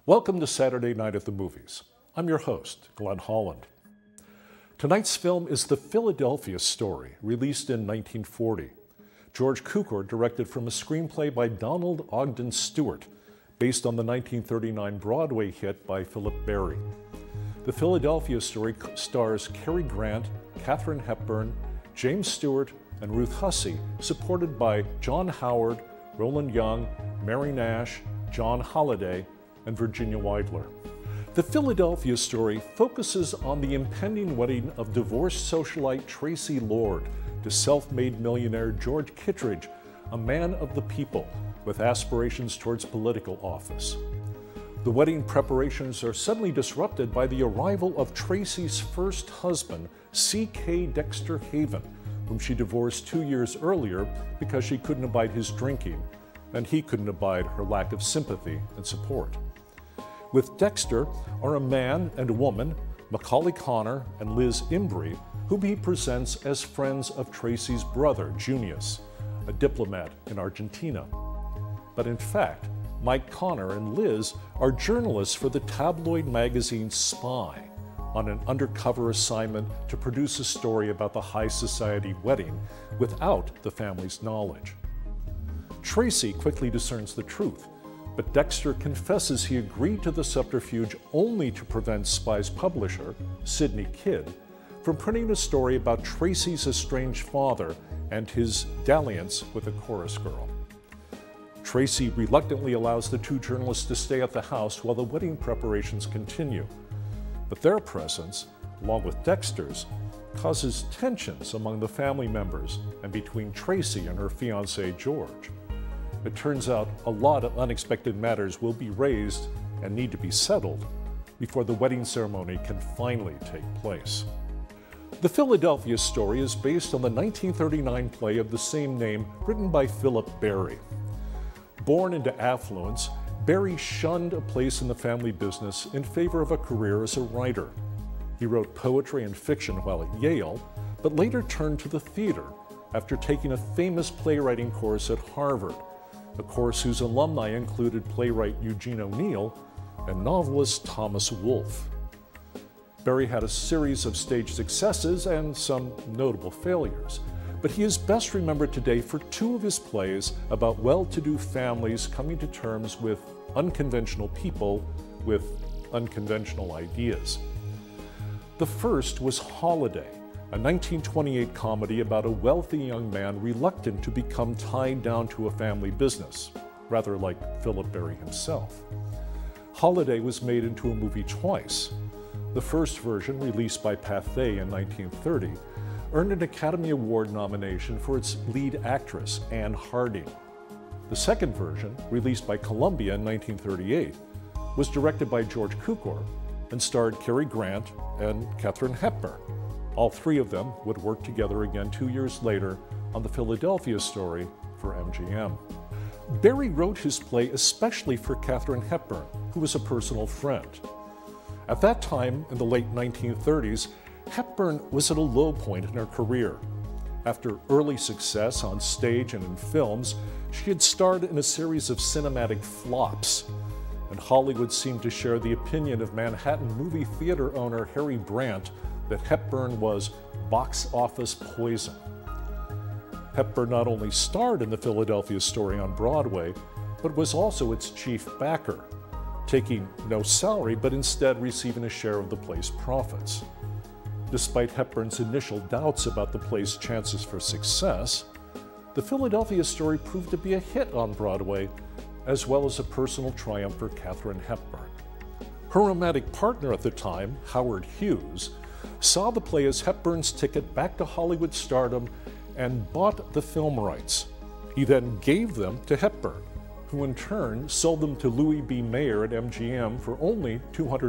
Welcome to Saturday Night at the Movies. I'm your host, Glenn Holland. Tonight's film is The Philadelphia Story, released in 1940. George Kittredge directed from a screenplay by Donald Ogden Stewart, based on the 1939 Broadway hit by Philip Berry. The Philadelphia Story stars Cary Grant, Katharine Hepburn, James Stewart, and Ruth Hussey, supported by John Howard, Roland Young, Mary Nash, John Holliday, and Virginia Weidler. The Philadelphia Story focuses on the impending wedding of divorced socialite Tracy Lord to self-made millionaire George Kittredge, a man of the people with aspirations towards political office. The wedding preparations are suddenly disrupted by the arrival of Tracy's first husband, C.K. Dexter Haven, whom she divorced 2 years earlier because she couldn't abide his drinking, and he couldn't abide her lack of sympathy and support. With Dexter are a man and a woman, Macaulay Connor and Liz Embry, whom he presents as friends of Tracy's brother, Junius, a diplomat in Argentina. But in fact, Mike Connor and Liz are journalists for the tabloid magazine Spy, on an undercover assignment to produce a story about the high society wedding without the family's knowledge. Tracy quickly discerns the truth, but Dexter confesses he agreed to the subterfuge only to prevent Spy's publisher, Sidney Kidd, from printing a story about Tracy's estranged father and his dalliance with a chorus girl. Tracy reluctantly allows the two journalists to stay at the house while the wedding preparations continue. But their presence, along with Dexter's, causes tensions among the family members and between Tracy and her fiancé, George. It turns out a lot of unexpected matters will be raised and need to be settled before the wedding ceremony can finally take place. The Philadelphia Story is based on the 1939 play of the same name written by Philip Berry. Born into affluence, Berry shunned a place in the family business in favor of a career as a writer. He wrote poetry and fiction while at Yale, but later turned to the theater after taking a famous playwriting course at Harvard, a course whose alumni included playwright Eugene O'Neill and novelist Thomas Wolfe. Berry had a series of stage successes and some notable failures, but he is best remembered today for two of his plays about well-to-do families coming to terms with unconventional people with unconventional ideas. The first was Holiday, a 1928 comedy about a wealthy young man reluctant to become tied down to a family business, rather like Philip Berry himself. Holiday was made into a movie twice. The first version, released by Pathé in 1930, earned an Academy Award nomination for its lead actress, Anne Harding. The second version, released by Columbia in 1938, was directed by George Kittredge and starred Cary Grant and Katharine Hepburn. All three of them would work together again 2 years later on The Philadelphia Story for MGM. Berry wrote his play especially for Katharine Hepburn, who was a personal friend. At that time, in the late 1930s, Hepburn was at a low point in her career. After early success on stage and in films, she had starred in a series of cinematic flops, and Hollywood seemed to share the opinion of Manhattan movie theater owner Cary Grant that Hepburn was box office poison. Hepburn not only starred in The Philadelphia Story on Broadway, but was also its chief backer, taking no salary but instead receiving a share of the play's profits. Despite Hepburn's initial doubts about the play's chances for success, The Philadelphia Story proved to be a hit on Broadway, as well as a personal triumph for Katharine Hepburn. Her romantic partner at the time, Howard Hughes, saw the play as Hepburn's ticket back to Hollywood stardom and bought the film rights. He then gave them to Hepburn, who in turn sold them to Louis B. Mayer at MGM for only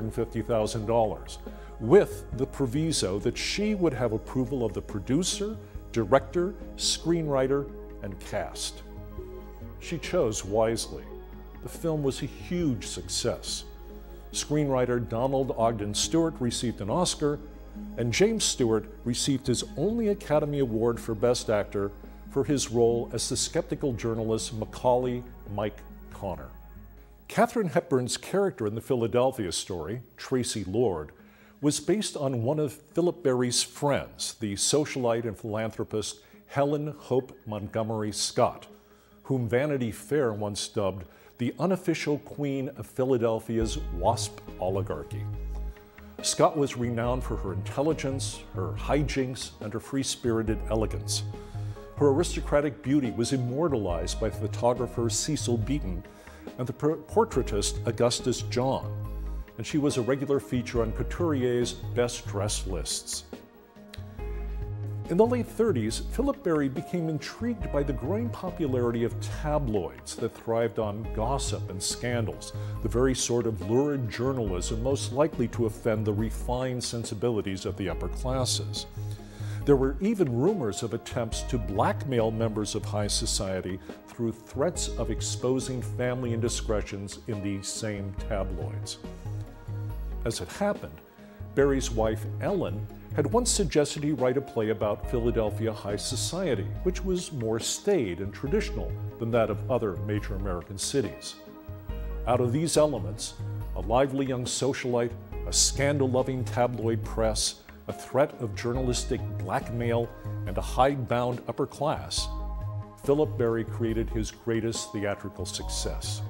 $250,000, with the proviso that she would have approval of the producer, director, screenwriter, and cast. She chose wisely. The film was a huge success. Screenwriter Donald Ogden Stewart received an Oscar, and James Stewart received his only Academy Award for Best Actor for his role as the skeptical journalist Macaulay Mike Connor. Katharine Hepburn's character in the Philadelphia story, Tracy Lord, was based on one of Philip Berry's friends, the socialite and philanthropist Helen Hope Montgomery Scott, whom Vanity Fair once dubbed the unofficial queen of Philadelphia's WASP oligarchy. Scott was renowned for her intelligence, her hijinks, and her free-spirited elegance. Her aristocratic beauty was immortalized by photographer Cecil Beaton and the portraitist Augustus John, and she was a regular feature on Couturier's best-dressed lists. In the late 30s, Philip Berry became intrigued by the growing popularity of tabloids that thrived on gossip and scandals, the very sort of lurid journalism most likely to offend the refined sensibilities of the upper classes. There were even rumors of attempts to blackmail members of high society through threats of exposing family indiscretions in these same tabloids. As it happened, Berry's wife, Ellen, had once suggested he write a play about Philadelphia high society, which was more staid and traditional than that of other major American cities. Out of these elements, a lively young socialite, a scandal-loving tabloid press, a threat of journalistic blackmail, and a hidebound upper class, Philip Berry created his greatest theatrical success.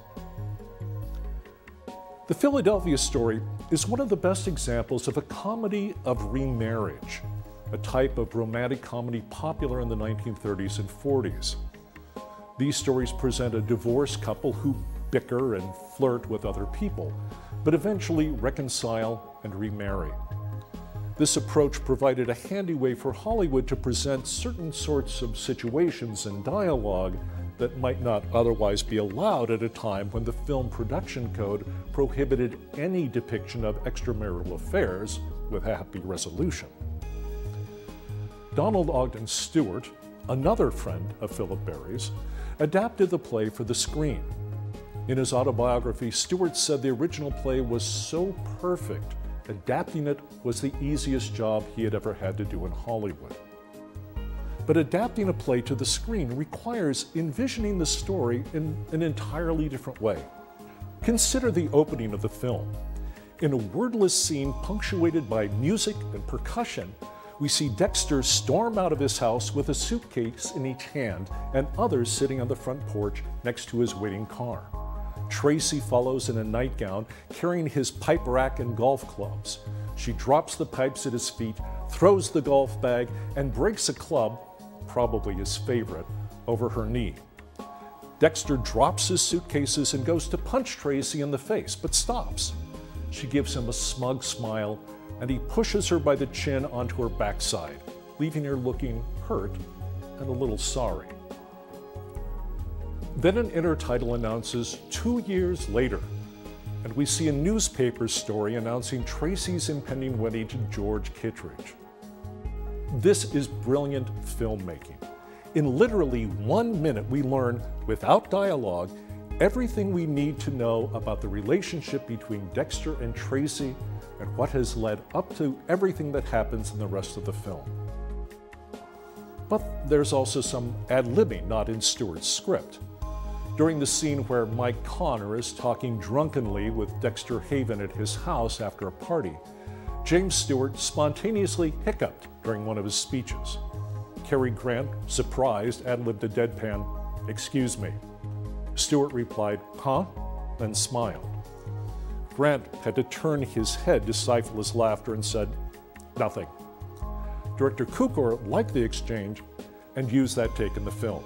The Philadelphia story is one of the best examples of a comedy of remarriage, a type of romantic comedy popular in the 1930s and 40s. These stories present a divorced couple who bicker and flirt with other people, but eventually reconcile and remarry. This approach provided a handy way for Hollywood to present certain sorts of situations and dialogue that might not otherwise be allowed at a time when the film production code prohibited any depiction of extramarital affairs with a happy resolution. Donald Ogden Stewart, another friend of Philip Berry's, adapted the play for the screen. In his autobiography, Stewart said the original play was so perfect, adapting it was the easiest job he had ever had to do in Hollywood. But adapting a play to the screen requires envisioning the story in an entirely different way. Consider the opening of the film. In a wordless scene punctuated by music and percussion, we see Dexter storm out of his house with a suitcase in each hand and others sitting on the front porch next to his waiting car. Tracy follows in a nightgown, carrying his pipe rack and golf clubs. She drops the pipes at his feet, throws the golf bag, and breaks a club, probably his favorite, over her knee. Dexter drops his suitcases and goes to punch Tracy in the face, but stops. She gives him a smug smile, and he pushes her by the chin onto her backside, leaving her looking hurt and a little sorry. Then an intertitle announces 2 years later, and we see a newspaper story announcing Tracy's impending wedding to George Kittredge. This is brilliant filmmaking. In literally 1 minute, we learn, without dialogue, everything we need to know about the relationship between Dexter and Tracy and what has led up to everything that happens in the rest of the film. But there's also some ad-libbing not in Stewart's script. During the scene where Mike Connor is talking drunkenly with Dexter Haven at his house after a party, James Stewart spontaneously hiccuped during one of his speeches. Cary Grant, surprised, ad-libbed a deadpan, "Excuse me." Stewart replied, "Huh?" and smiled. Grant had to turn his head to stifle his laughter and said, "Nothing." Director Cukor liked the exchange and used that take in the film.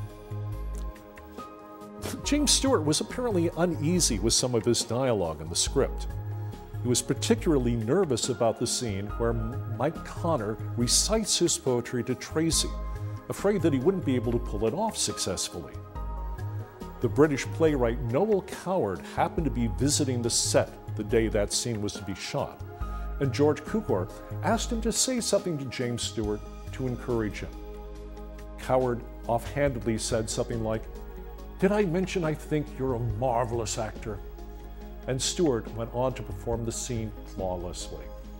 James Stewart was apparently uneasy with some of his dialogue in the script. He was particularly nervous about the scene where Mike Connor recites his poetry to Tracy, afraid that he wouldn't be able to pull it off successfully. The British playwright Noel Coward happened to be visiting the set the day that scene was to be shot, and George Cukor asked him to say something to James Stewart to encourage him. Coward offhandedly said something like, "Did I mention I think you're a marvelous actor?" And Stewart went on to perform the scene flawlessly.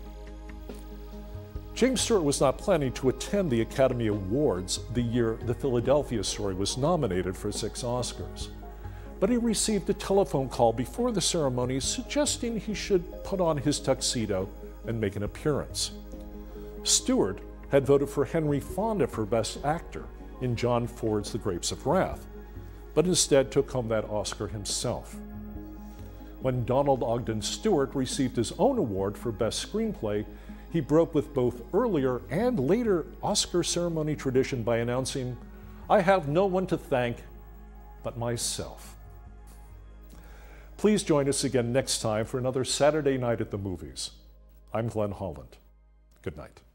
James Stewart was not planning to attend the Academy Awards the year The Philadelphia Story was nominated for 6 Oscars. but he received a telephone call before the ceremony suggesting he should put on his tuxedo and make an appearance. Stewart had voted for Henry Fonda for Best Actor in John Ford's The Grapes of Wrath, but instead took home that Oscar himself. When Donald Ogden Stewart received his own award for Best Screenplay, he broke with both earlier and later Oscar ceremony tradition by announcing, "I have no one to thank but myself." Please join us again next time for another Saturday Night at the Movies. I'm Glenn Holland. Good night.